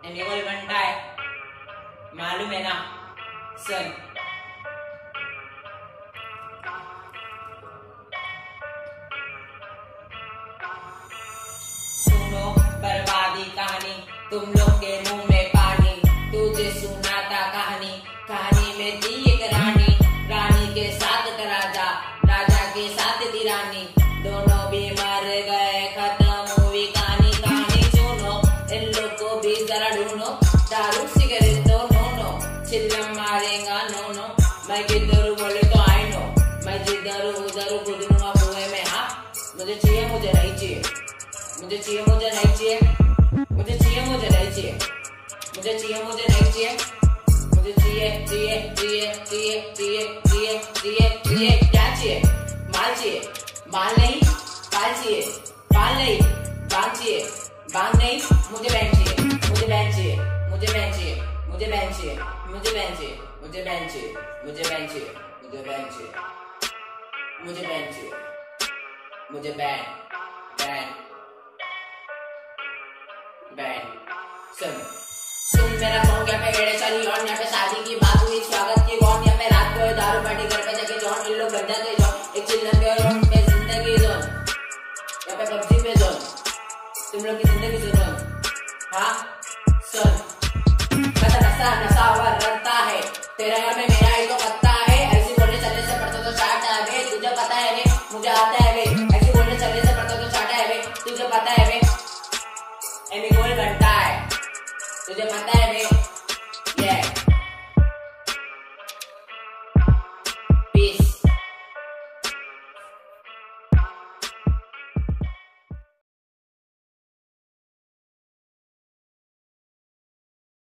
एमिगोल बनता है, मालूम है ना? सुन। सुनो बर्बादी कहानी, तुम लोग के मुंह में पानी। तुझे सुनाता कहानी, कहानी में थी एक रानी, रानी के साथ एक राजा, राजा के साथ थी रानी। दोनों भी मर गए, खत्म हुई कहानी। कहानी सुनो, इन लोग को भी जरा ढूंढो। दारू सिगरेट तो नो नो, चिल्लम मारेगा नो नो। मैं किधर बोले तो आई नो, मैं जिधर उधर कूद लूंगा कुएं में। हाँ, मुझे चाहिए, मुझे नहीं चाहिए, मुझे चाहिए, मुझे नहीं चाहिए, मुझे चाहिए, मुझे नहीं चाहिए, मुझे चाहिए, मुझे नहीं चाहिए, मुझे चाहिए, चाहिए, चाहिए, चाहिए, चाहिए, चाहिए, चाहिए, चाहिए। क्या चाहिए? माल चाहिए, माल नहीं बाल चाहिए, बाल नहीं बाल चाहिए, बाल नहीं मुझे बैंड चाहिए, मुझे बैंड चाहिए, मुझे बैंड चाहिए, मुझे बैंड चाहिए, मुझे बैंड चाहिए, मुझे बैंड चाहिए, मुझे बैंड चाहिए, मुझे बैंड चाहिए, मुझे बैंड चाहिए, मुझे बैंड बैंड बैंड। सुन मेरा सॉन्ग, यहाँ पे एड़े चली और यहाँ पे शादी की बात हुई, स्वागत की गौन। यहाँ पे रात को दारू पार्टी घर पे जाके जॉन, इन लोग बन जाते जॉन। एक चिल्लम के और पे जिंदगी जोन, यहाँ पे पबजी पे जोन, तुम लोग की जिंदगी जोन। हाँ सुन, पता नशा नशा हुआ रखता है, तेरे घर में मेरा ही तो पत्ता है। ऐसी बोलने चलने से पड़ता तो चाट है बे, तुझे पता है बे, मुझे आता है बे। ऐसी बोलने चलने से पड़ता तो चाट है बे, तुझे पता है बे। एमिगोल बनता है, तुझे पता है बे।